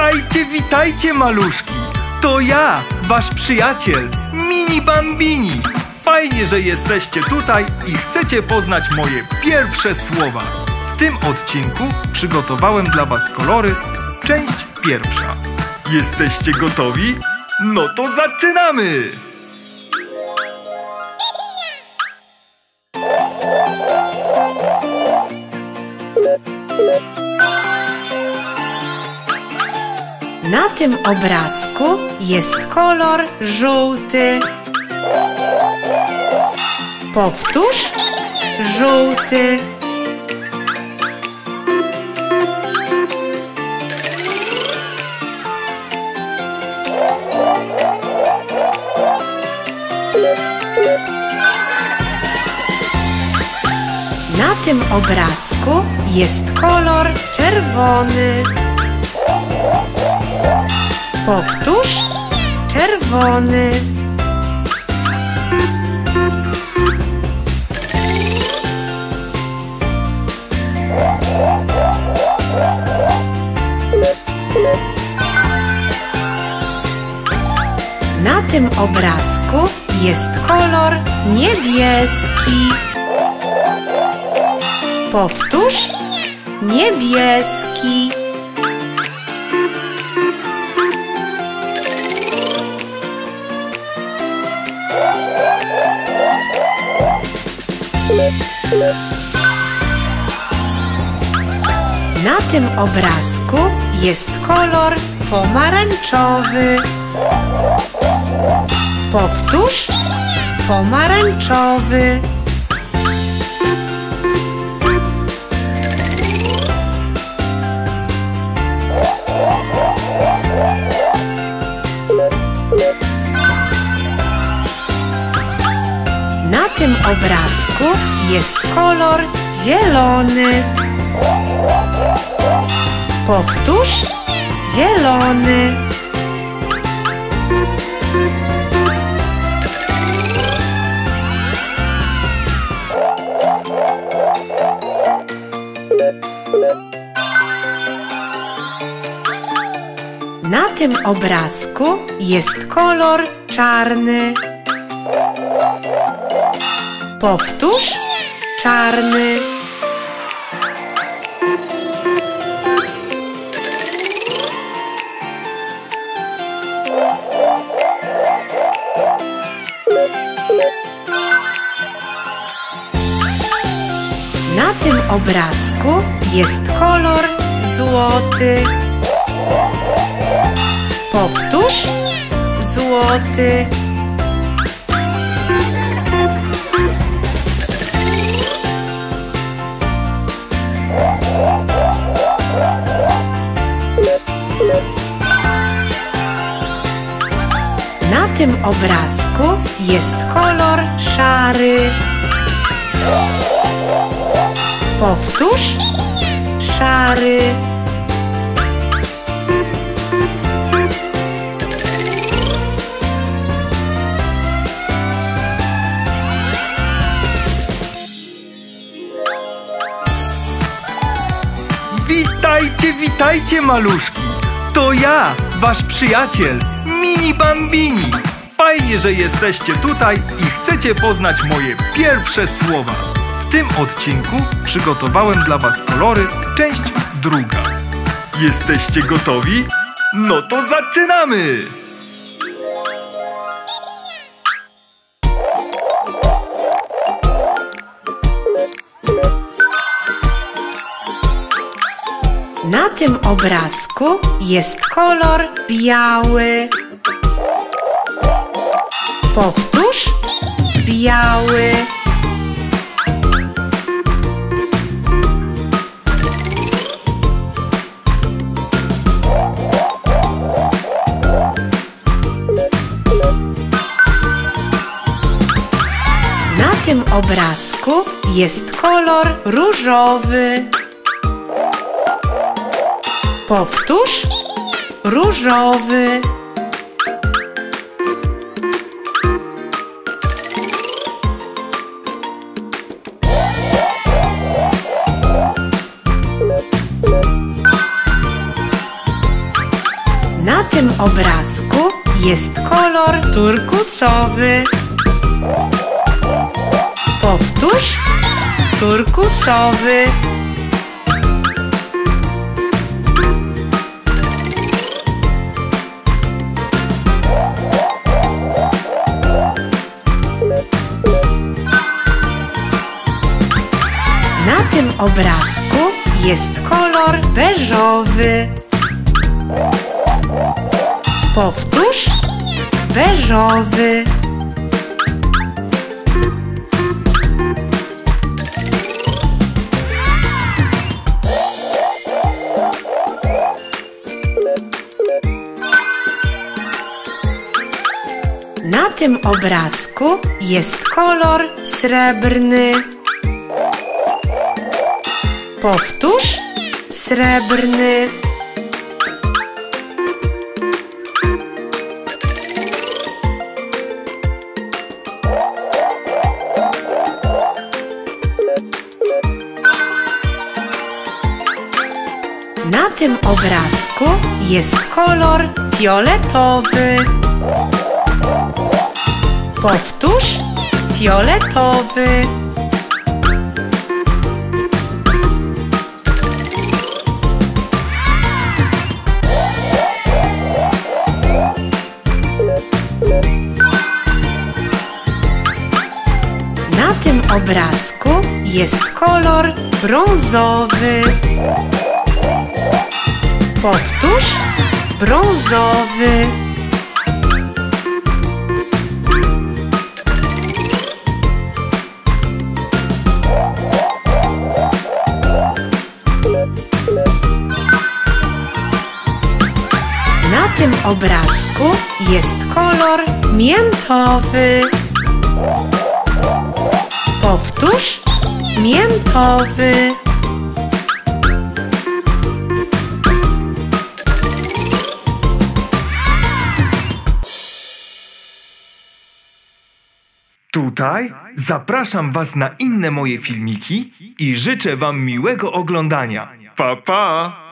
Witajcie maluszki! To ja, wasz przyjaciel, Mini Bambini! Fajnie, że jesteście tutaj i chcecie poznać moje pierwsze słowa. W tym odcinku przygotowałem dla was kolory, część pierwsza. Jesteście gotowi? No to zaczynamy! Na tym obrazku jest kolor żółty. Powtórz, żółty. Na tym obrazku jest kolor czerwony. Powtórz, czerwony. Na tym obrazku jest kolor niebieski. Powtórz, niebieski. Na tym obrazku jest kolor pomarańczowy. Powtórz, pomarańczowy. Na tym obrazku jest kolor zielony. Powtórz, zielony. Na tym obrazku jest kolor czarny. Powtórz, czarny. Na tym obrazku jest kolor złoty. Powtórz, złoty. Na tym obrazku jest kolor szary. Powtórz, szary. Witajcie maluszki! To ja, wasz przyjaciel, Mini Bambini! Fajnie, że jesteście tutaj i chcecie poznać moje pierwsze słowa. W tym odcinku przygotowałem dla was kolory, część druga. Jesteście gotowi? No to zaczynamy! Na tym obrazku jest kolor biały. Powtórz, biały. Na tym obrazku jest kolor różowy. Powtórz, różowy. tym obrazku jest kolor turkusowy. Powtórz. Turkusowy. Na tym obrazku jest kolor beżowy. Powtórz. Beżowy. Na tym obrazku jest kolor srebrny. Powtórz. Srebrny. Na tym obrazku jest kolor fioletowy. Powtórz. Fioletowy. Na tym obrazku jest kolor brązowy. Powtórz. Brązowy. Na tym obrazku jest kolor miętowy. Powtórz. Miętowy. Tutaj zapraszam Was na inne moje filmiki i życzę Wam miłego oglądania. Pa, pa!